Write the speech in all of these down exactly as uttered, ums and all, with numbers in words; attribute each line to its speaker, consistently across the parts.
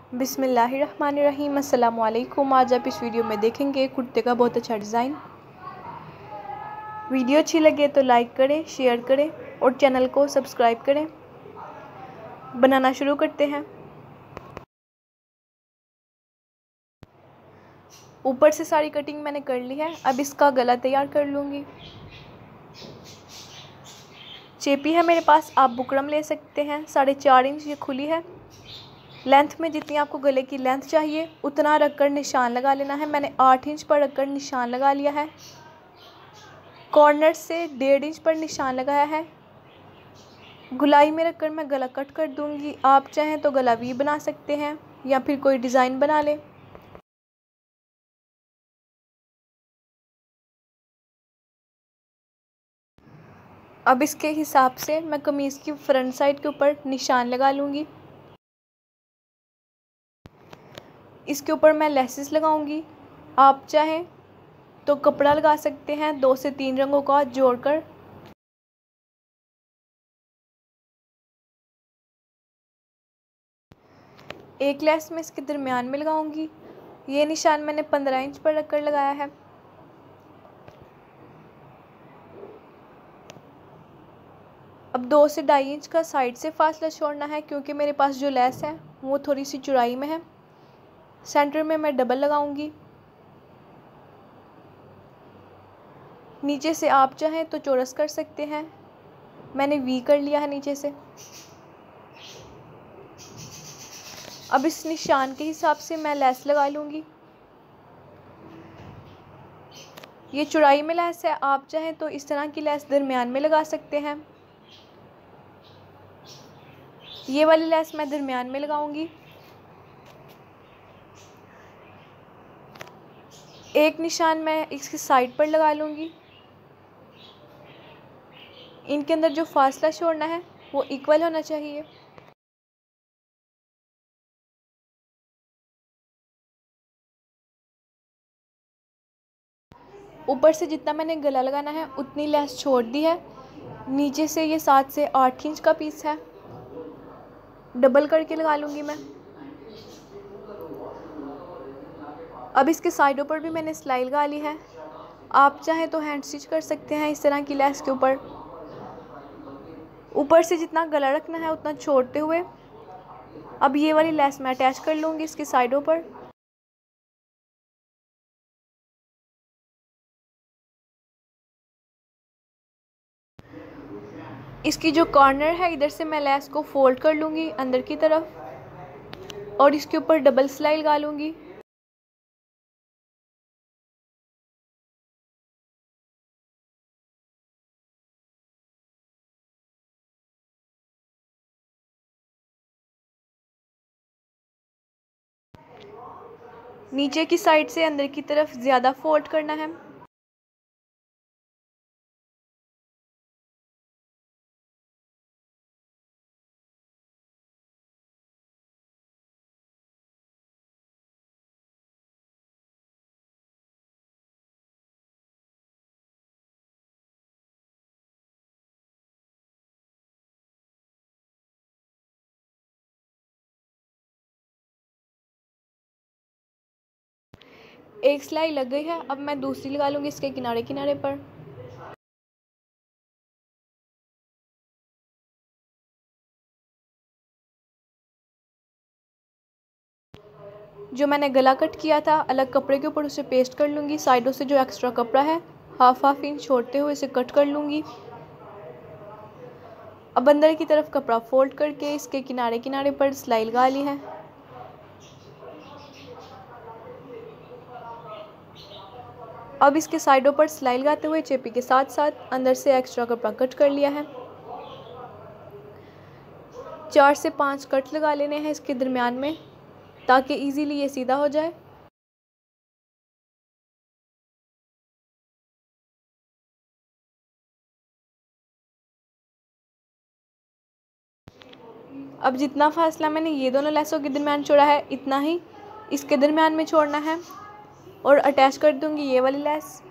Speaker 1: बिस्मिल्लाहिर्रहमानिर्रहीम। अस्सलामु अलैकुम। आज आप इस वीडियो में देखेंगे कुर्ते का बहुत अच्छा डिज़ाइन। वीडियो अच्छी लगे तो लाइक करें, शेयर करें और चैनल को सब्सक्राइब करें। बनाना शुरू करते हैं। ऊपर से सारी कटिंग मैंने कर ली है। अब इसका गला तैयार कर लूँगी। चेपी है मेरे पास, आप बुकरम ले सकते हैं। साढ़े चार इंच ये खुली है। लेंथ में जितनी आपको गले की लेंथ चाहिए उतना रखकर निशान लगा लेना है। मैंने आठ इंच पर रखकर निशान लगा लिया है। कॉर्नर से डेढ़ इंच पर निशान लगाया है। गुलाई में रखकर मैं गला कट कर दूंगी। आप चाहें तो गला वी बना सकते हैं या फिर कोई डिज़ाइन बना लें। अब इसके हिसाब से मैं कमीज़ की फ्रंट साइड के ऊपर निशान लगा लूँगी। इसके ऊपर मैं लेसेस लगाऊंगी। आप चाहें तो कपड़ा लगा सकते हैं, दो से तीन रंगों का जोड़कर। एक लेस मैं इसके दरमियान में लगाऊंगी। ये निशान मैंने पंद्रह इंच पर रखकर लगाया है। अब दो से ढाई इंच का साइड से फासला छोड़ना है क्योंकि मेरे पास जो लेस है वो थोड़ी सी चौड़ाई में है। सेंटर में मैं डबल लगाऊंगी। नीचे से आप चाहें तो चौरस कर सकते हैं। मैंने वी कर लिया है नीचे से। अब इस निशान के हिसाब से मैं लेस लगा लूँगी। ये चौड़ाई में लेस है, आप चाहें तो इस तरह की लेस दरमियान में लगा सकते हैं। ये वाली लेस मैं दरमियान में लगाऊंगी। एक निशान मैं इसकी साइड पर लगा लूँगी। इनके अंदर जो फासला छोड़ना है वो इक्वल होना चाहिए। ऊपर से जितना मैंने गला लगाना है उतनी लेस छोड़ दी है। नीचे से ये सात से आठ इंच का पीस है, डबल करके लगा लूँगी मैं। अब इसके साइडों पर भी मैंने सिलाई लगा ली है। आप चाहें तो हैंड स्टिच कर सकते हैं इस तरह की लेस के ऊपर। ऊपर से जितना गला रखना है उतना छोड़ते हुए अब ये वाली लेस मैं अटैच कर लूँगी इसकी साइडों पर। इसकी जो कॉर्नर है इधर से मैं लेस को फोल्ड कर लूँगी अंदर की तरफ और इसके ऊपर डबल सिलाई लगा लूँगी। नीचे की साइड से अंदर की तरफ ज़्यादा फोल्ड करना है। एक सिलाई लग गई है, अब मैं दूसरी लगा लूँगी इसके किनारे किनारे पर। जो मैंने गला कट किया था अलग कपड़े के ऊपर उसे पेस्ट कर लूँगी। साइडों से जो एक्स्ट्रा कपड़ा है हाफ हाफ इंच छोड़ते हुए इसे कट कर लूँगी। अब अंदर की तरफ कपड़ा फोल्ड करके इसके किनारे किनारे पर सिलाई लगा ली है। अब इसके साइडों पर सिलाई लगाते हुए चेपी के साथ साथ अंदर से एक्स्ट्रा कपड़ा कट कर लिया है। चार से पाँच कट लगा लेने हैं इसके दरमियान में ताकि इजीली ये सीधा हो जाए। अब जितना फासला मैंने ये दोनों लेसों के दरमियान छोड़ा है इतना ही इसके दरमियान में छोड़ना है और अटैच कर दूंगी ये वाली लेस।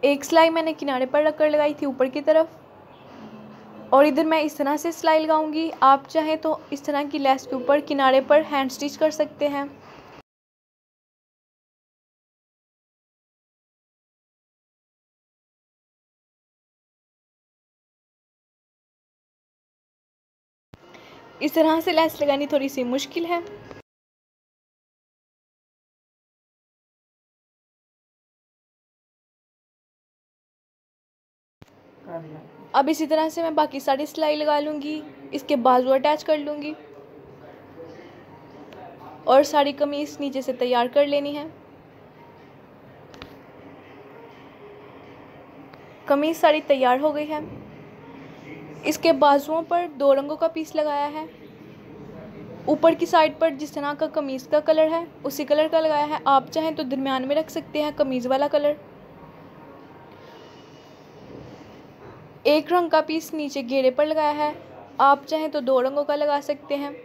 Speaker 1: एक सिलाई मैंने किनारे पर रखकर लगाई थी ऊपर की तरफ, और इधर मैं इस तरह से सिलाई लगाऊंगी। आप चाहें तो इस तरह की लेस के ऊपर किनारे पर हैंड स्टिच कर सकते हैं। इस तरह से लेस लगानी थोड़ी सी मुश्किल है। अब इसी तरह से मैं बाकी सारी सिलाई लगा लूँगी, इसके बाजू अटैच कर लूँगी और सारी कमीज नीचे से तैयार कर लेनी है। कमीज सारी तैयार हो गई है। इसके बाजुओं पर दो रंगों का पीस लगाया है। ऊपर की साइड पर जिस तरह का कमीज़ का कलर है उसी कलर का लगाया है। आप चाहें तो दरमियान में रख सकते हैं कमीज़ वाला कलर। एक रंग का पीस नीचे घेरे पर लगाया है। आप चाहें तो दो रंगों का लगा सकते हैं।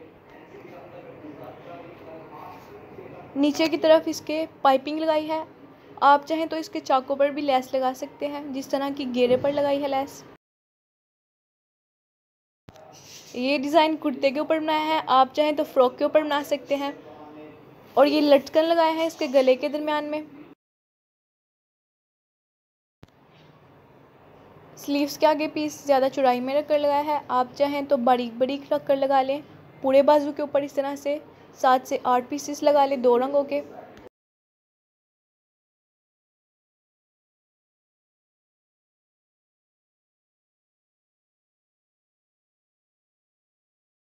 Speaker 1: नीचे की तरफ इसके पाइपिंग लगाई है। आप चाहें तो इसके चाकों पर भी लेस लगा सकते हैं, जिस तरह की घेरे पर लगाई है लेस। ये डिज़ाइन कुर्ते के ऊपर बनाया है, आप चाहें तो फ्रॉक के ऊपर बना सकते हैं। और ये लटकन लगाया है इसके गले के दरमियान में। स्लीव्स के आगे पीस ज़्यादा चौड़ाई में रखकर लगाया है। आप चाहें तो बारीक बारीक रख कर लगा लें। पूरे बाजू के ऊपर इस तरह से सात से आठ पीसेस लगा लें दो रंगों के।